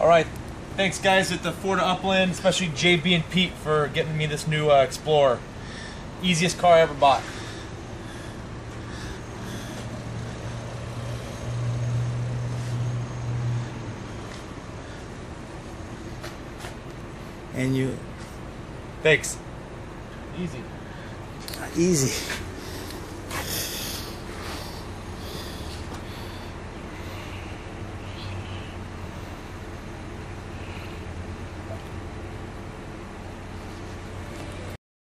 All right, thanks guys at the Ford Upland, especially JB and Pete for getting me this new Explorer. Easiest car I ever bought. And you... Thanks. Easy. Easy.